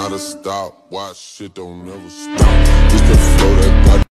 gotta stop. Watch shit don't never stop. Just the flow that